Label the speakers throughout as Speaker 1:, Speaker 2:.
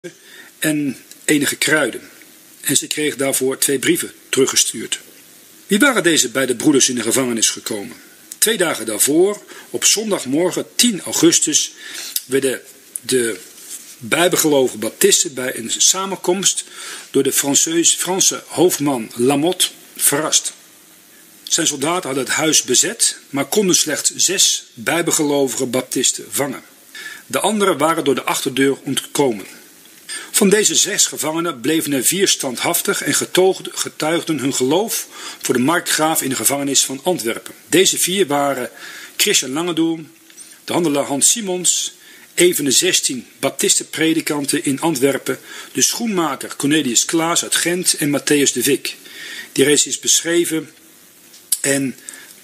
Speaker 1: en enige kruiden. En ze kreeg daarvoor 2 brieven teruggestuurd. Wie waren deze beide broeders in de gevangenis gekomen? 2 dagen daarvoor, op zondagmorgen 10 augustus, werden de bijbelgelovige baptisten bij een samenkomst door de Franse hoofdman Lamotte verrast. Zijn soldaten hadden het huis bezet, maar konden slechts 6 bijbelgelovige baptisten vangen. De anderen waren door de achterdeur ontkomen. Van deze 6 gevangenen bleven er 4 standhaftig en getuigden hun geloof voor de markgraaf in de gevangenis van Antwerpen. Deze 4 waren Christian Langedoel, de handelaar Hans Simons, een van de 16 baptistenpredikanten in Antwerpen, de schoenmaker Cornelius Klaas uit Gent en Matthäus de Vic. Die reeds is beschreven en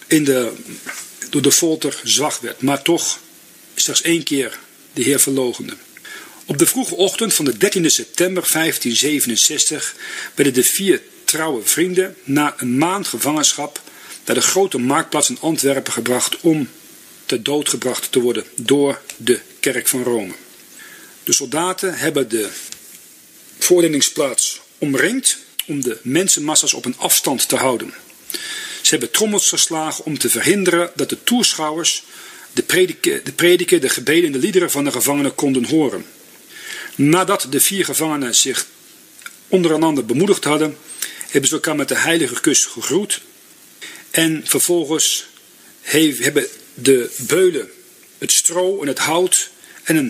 Speaker 1: door de folter zwak werd, maar toch slechts 1 keer de Heer verloochende. Op de vroege ochtend van de 13e september 1567 werden de 4 trouwe vrienden na een maand gevangenschap naar de grote marktplaats in Antwerpen gebracht om ter dood gebracht te worden door de kerk van Rome. De soldaten hebben de voordelingsplaats omringd om de mensenmassa's op een afstand te houden. Ze hebben trommels geslagen om te verhinderen dat de toeschouwers de prediken, de gebeden en de liederen van de gevangenen konden horen. Nadat de 4 gevangenen zich ondereinander bemoedigd hadden, hebben ze elkaar met de heilige kus gegroet. En vervolgens hebben de beulen het stro en het hout en een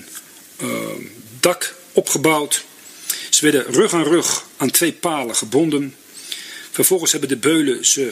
Speaker 1: dak opgebouwd. Ze werden rug aan rug aan 2 palen gebonden. Vervolgens hebben de beulen ze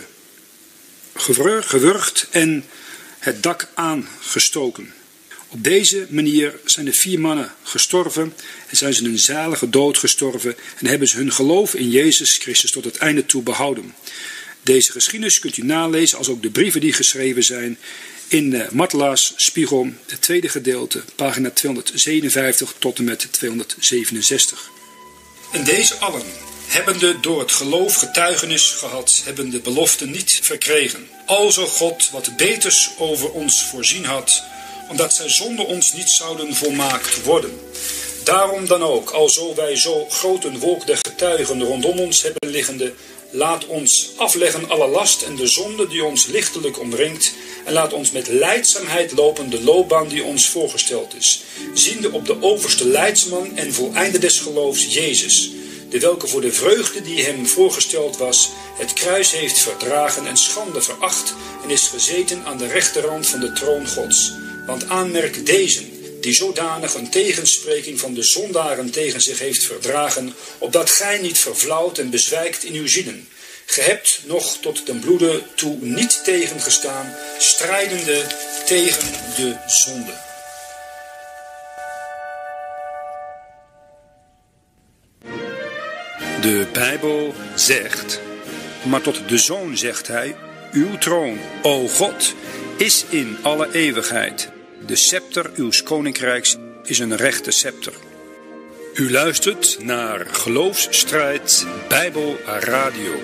Speaker 1: gewurgd en het dak aangestoken. Op deze manier zijn de 4 mannen gestorven en zijn ze een zalige dood gestorven en hebben ze hun geloof in Jezus Christus tot het einde toe behouden. Deze geschiedenis kunt u nalezen als ook de brieven die geschreven zijn in Martelaars Spiegel, het 2e gedeelte, pagina 257 tot en met 267. En deze allen, hebbende door het geloof getuigenis gehad, hebben de belofte niet verkregen. Alzo God wat beters over ons voorzien had, omdat zij zonder ons niet zouden volmaakt worden. Daarom dan ook, alzo wij zo groot een wolk der getuigen rondom ons hebben liggende, laat ons afleggen alle last en de zonde die ons lichtelijk omringt, en laat ons met lijdzaamheid lopen de loopbaan die ons voorgesteld is, ziende op de overste leidsman en voleinder des geloofs Jezus, de welke voor de vreugde die hem voorgesteld was, het kruis heeft verdragen en schande veracht en is gezeten aan de rechterhand van de troon Gods. Want aanmerk deze, die zodanig een tegenspreking van de zondaren tegen zich heeft verdragen, opdat gij niet verflauwt en bezwijkt in uw zinnen. Ge hebt nog tot den bloede toe niet tegengestaan, strijdende tegen de zonde. De Bijbel zegt, maar tot de Zoon zegt hij, uw troon, o God, is in alle eeuwigheid. De scepter uws koninkrijks is een rechte scepter. U luistert naar Geloofsstrijd Bijbel Radio.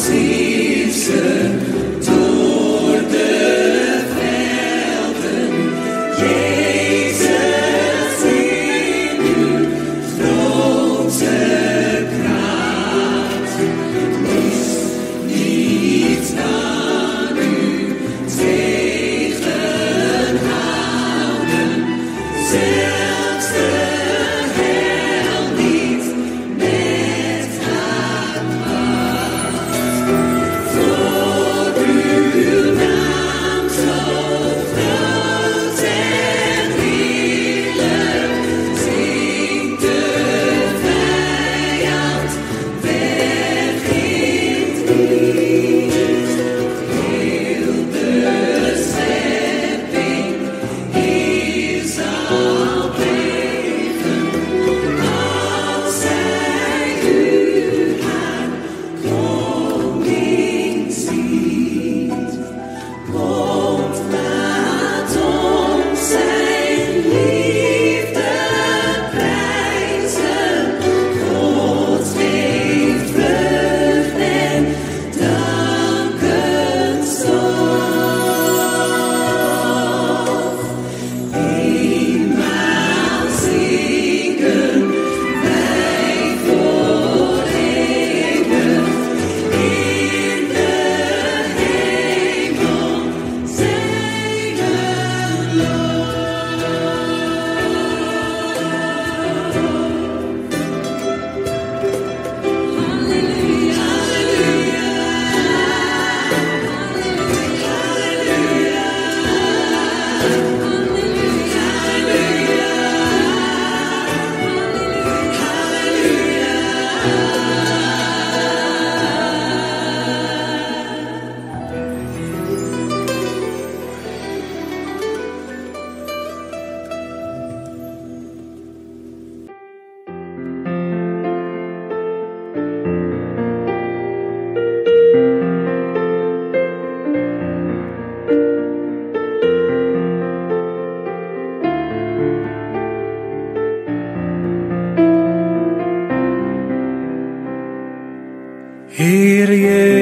Speaker 2: Heer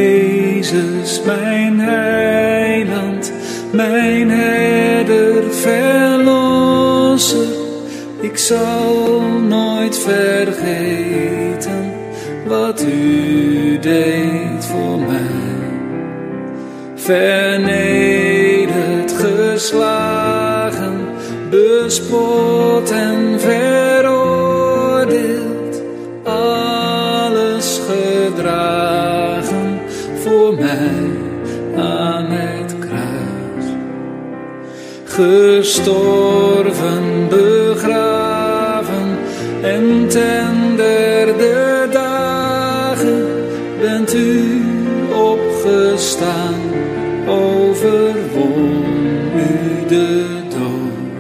Speaker 2: Jezus, mijn heiland, mijn herder, verlosser, ik zal nooit vergeten wat u deed voor mij. Vernederd, geslagen, bespot en veroordeeld, alles gedragen voor mij aan het kruis. Gestorven, begraven en ten derde dagen bent u opgestaan, overwon u de dood.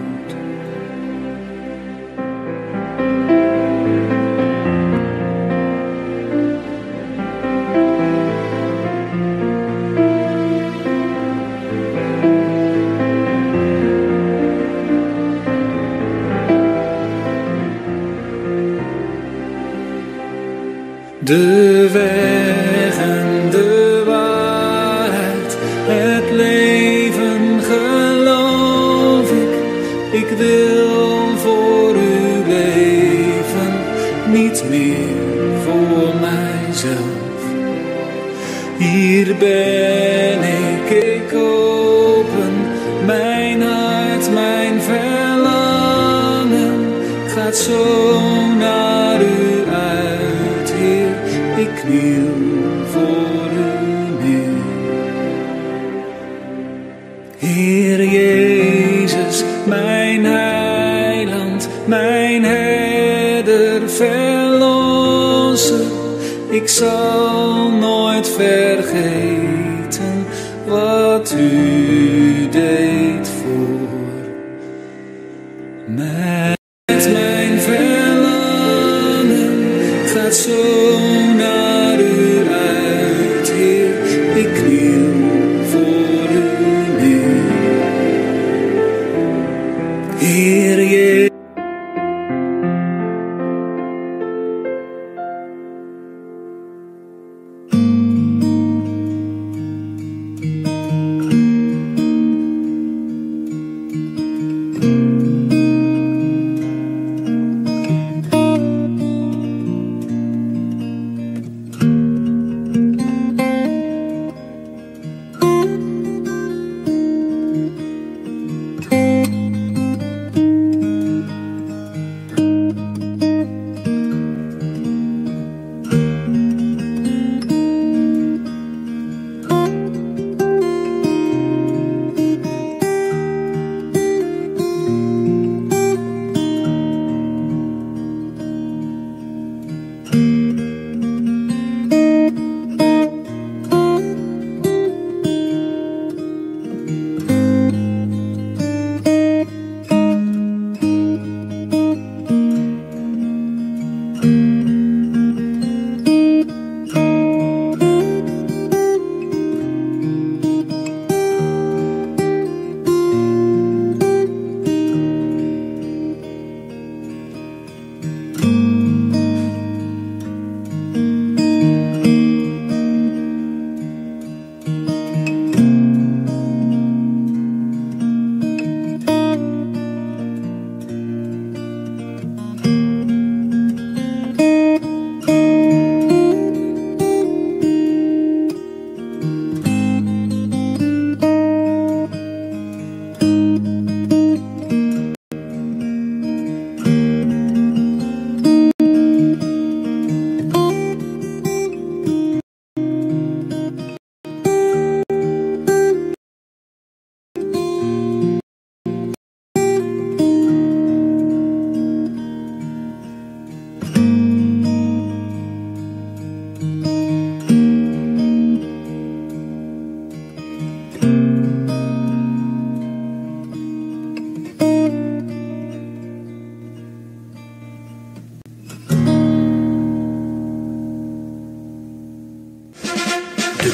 Speaker 2: De weg en de waarheid, het leven geloof ik. Ik wil voor u leven, niet meer voor mijzelf. Hier ben ik open, mijn hart, mijn verlangen gaat zo naar u uit, Heer. Ik kniel voor u neer. Heer Jezus, mijn heiland, mijn herder, verlosser, ik zal nooit vergeten wat u deed voor mij. Mijn verlangen gaat zo naar u uit, Heer. Ik kniel voor u neer. Heer Jezus.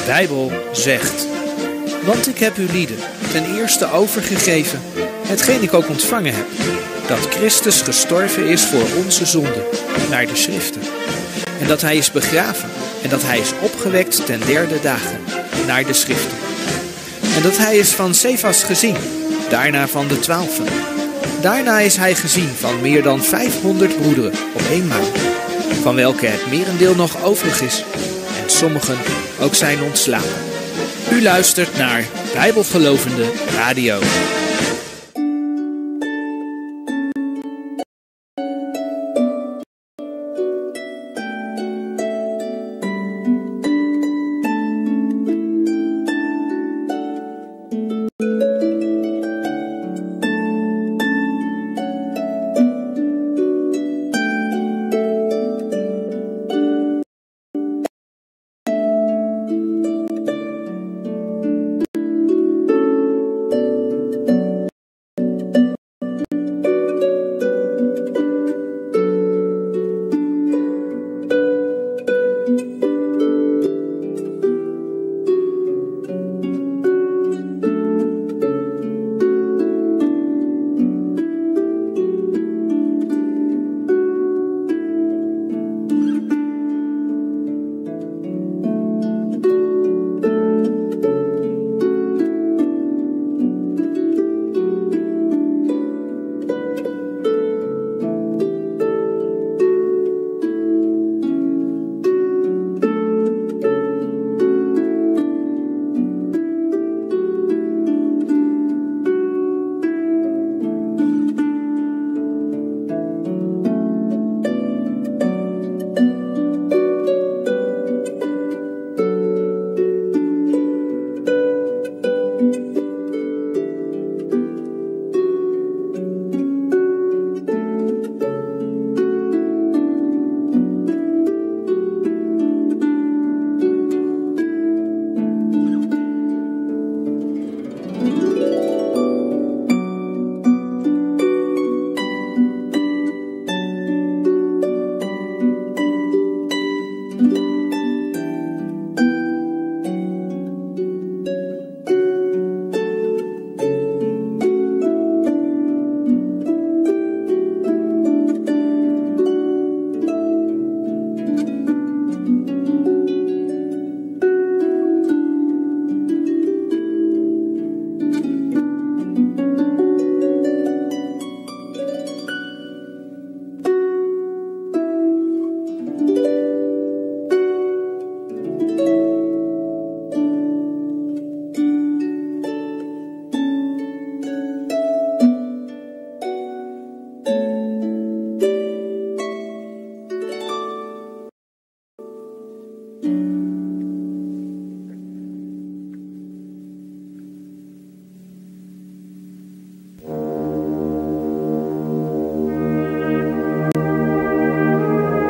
Speaker 3: Bijbel zegt: want ik heb u lieden ten eerste overgegeven, hetgeen ik ook ontvangen heb, dat Christus gestorven is voor onze zonden, naar de schriften. En dat hij is begraven en dat hij is opgewekt ten derde dagen, naar de schriften. En dat hij is van Cefas gezien, daarna van de 12. Daarna is hij gezien van meer dan 500 broederen op eenmaal, van welke het merendeel nog overig is en sommigen ook zijn ontslapen. U luistert naar Bijbelgelovende Radio.